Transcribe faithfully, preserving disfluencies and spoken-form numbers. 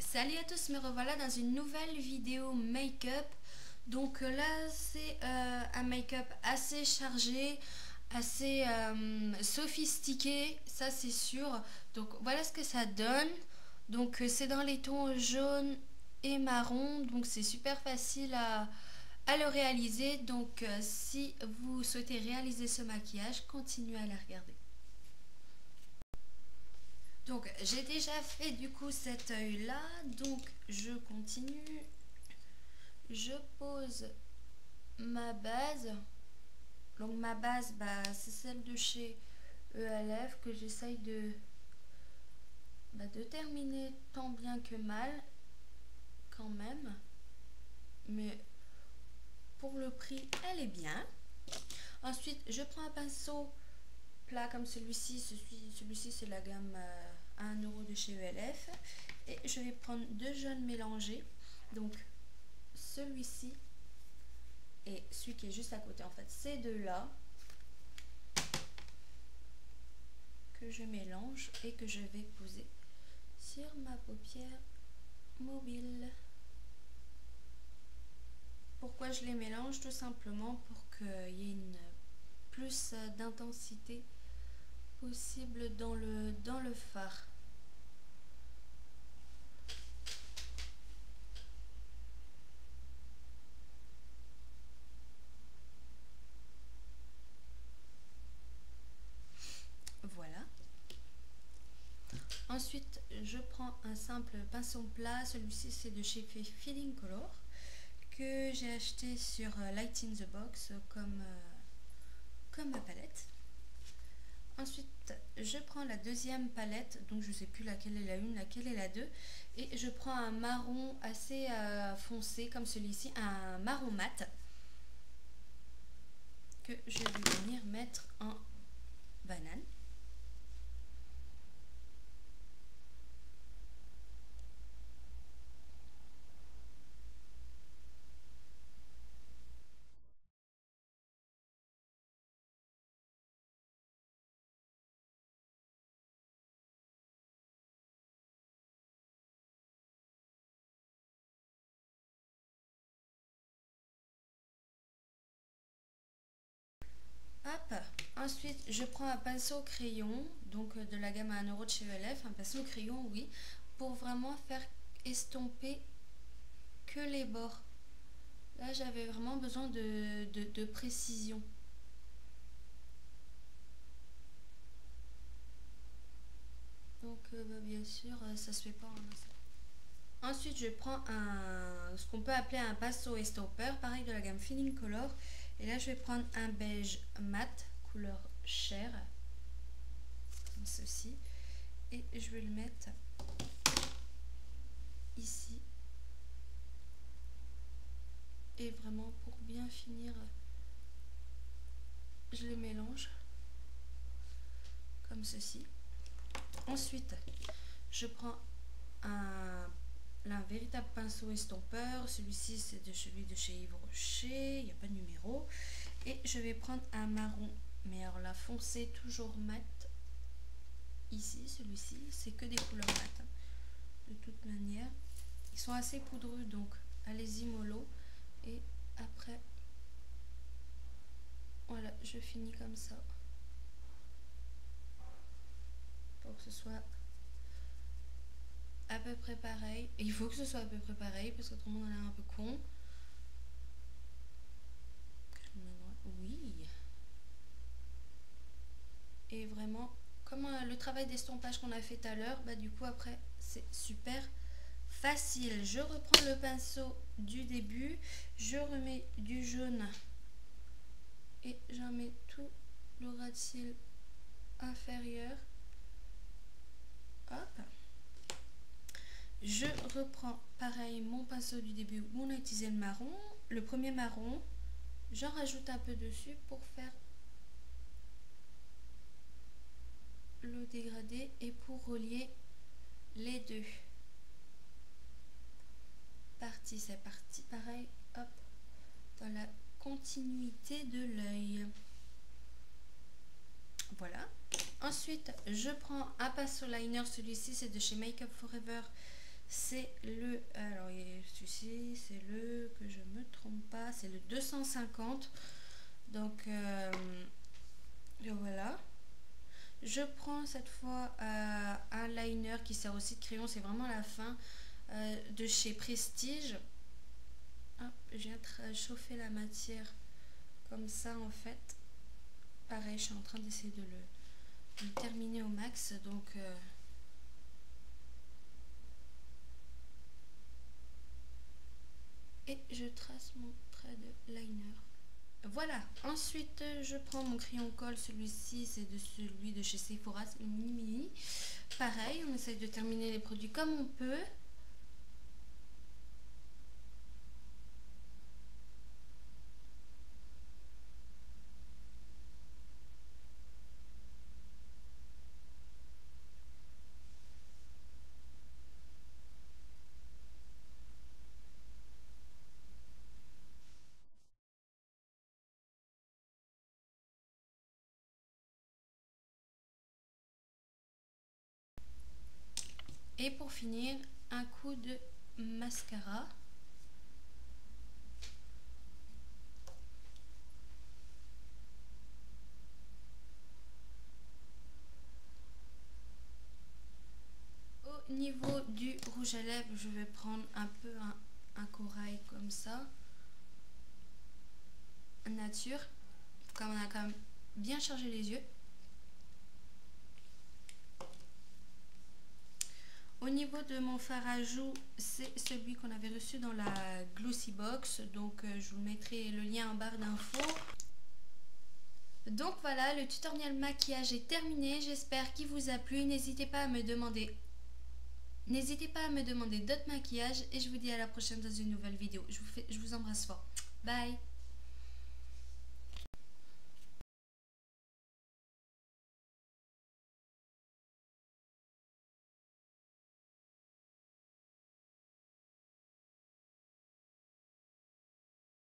Salut à tous, me revoilà dans une nouvelle vidéo make-up. Donc là c'est euh, un make-up assez chargé, assez euh, sophistiqué, ça c'est sûr. Donc voilà ce que ça donne. Donc c'est dans les tons jaune et marron, donc c'est super facile à, à le réaliser. Donc euh, si vous souhaitez réaliser ce maquillage, continuez à la regarder. Donc j'ai déjà fait du coup cet œil là, donc je continue, je pose ma base. Donc ma base, bah, c'est celle de chez E L F que j'essaye de, bah, de terminer tant bien que mal quand même, mais pour le prix elle est bien. Ensuite je prends un pinceau plat comme celui-ci, celui-ci c'est la gamme euh, à un euro de chez E L F, et je vais prendre deux jaunes mélangés, donc celui-ci et celui qui est juste à côté. En fait ces deux là que je mélange et que je vais poser sur ma paupière mobile. Pourquoi je les mélange? Tout simplement pour qu'il y ait une plus d'intensité possible dans le, dans le fard. Voilà. Ensuite, je prends un simple pinceau plat. Celui-ci, c'est de chez Feeling Color que j'ai acheté sur Light in the Box comme, euh, comme palette. Ensuite, je prends la deuxième palette, donc je sais plus laquelle est la une, laquelle est la deux, et je prends un marron assez euh, foncé comme celui-ci, un marron mat, que je vais venir mettre en banane. Hop. Ensuite, je prends un pinceau crayon, donc de la gamme à un euro de chez E L F, un pinceau crayon, oui, pour vraiment faire estomper que les bords. Là, j'avais vraiment besoin de, de, de précision. Donc, euh, bah, bien sûr, ça se fait pas. Hein, ensuite, je prends un, ce qu'on peut appeler un pinceau estompeur, pareil de la gamme Feeling Color. Et là, je vais prendre un beige mat, couleur chair, comme ceci. Et je vais le mettre ici. Et vraiment, pour bien finir, je les mélange comme ceci. Ensuite, je prends un, un véritable pinceau estompeur. Celui-ci, c'est de celui de chez Yves Rocher. Il n'y a pas de numéro. Et je vais prendre un marron, mais alors là, foncé, toujours mat. Ici, celui-ci, c'est que des couleurs mat. Hein. De toute manière, ils sont assez poudreux, donc allez-y mollo. Et après, voilà, je finis comme ça. Pour que ce soit à peu près pareil. Et il faut que ce soit à peu près pareil, parce qu'autrement on a l'air un peu con. Oui. Et vraiment, comme euh, le travail d'estompage qu'on a fait tout à l'heure, bah du coup après, c'est super facile. Je reprends le pinceau du début, je remets du jaune et j'en mets tout le ras de cils inférieur. Hop. Je reprends pareil mon pinceau du début où on a utilisé le marron. Le premier marron, j'en rajoute un peu dessus pour faire le dégradé et pour relier les deux parties. C'est parti pareil, hop, dans la continuité de l'œil. Voilà. Ensuite, je prends un pinceau liner. Celui-ci, c'est de chez Make Up Forever. c'est le, alors celui-ci c'est le, que je me trompe pas, c'est le deux cent cinquante. Donc euh, voilà, je prends cette fois euh, un liner qui sert aussi de crayon, c'est vraiment la fin, euh, de chez Prestige. Hop, je viens de chauffer la matière comme ça en fait. Pareil, je suis en train d'essayer de le, de le terminer au max. Donc euh, et je trace mon trait de liner. Voilà, ensuite je prends mon crayon colle, celui-ci c'est de celui de chez Sephora, le mini mini. Pareil, on essaye de terminer les produits comme on peut. Et pour finir, un coup de mascara. Au niveau du rouge à lèvres, je vais prendre un peu un, un corail comme ça. Nature, comme on a quand même bien chargé les yeux. Au niveau de mon fard à joues, c'est celui qu'on avait reçu dans la Glossy Box. Donc euh, je vous mettrai le lien en barre d'infos. Donc voilà, le tutoriel maquillage est terminé. J'espère qu'il vous a plu. N'hésitez pas à me demander N'hésitez pas à me demander d'autres maquillages. Et je vous dis à la prochaine dans une nouvelle vidéo. Je vous, fais, je vous embrasse fort. Bye.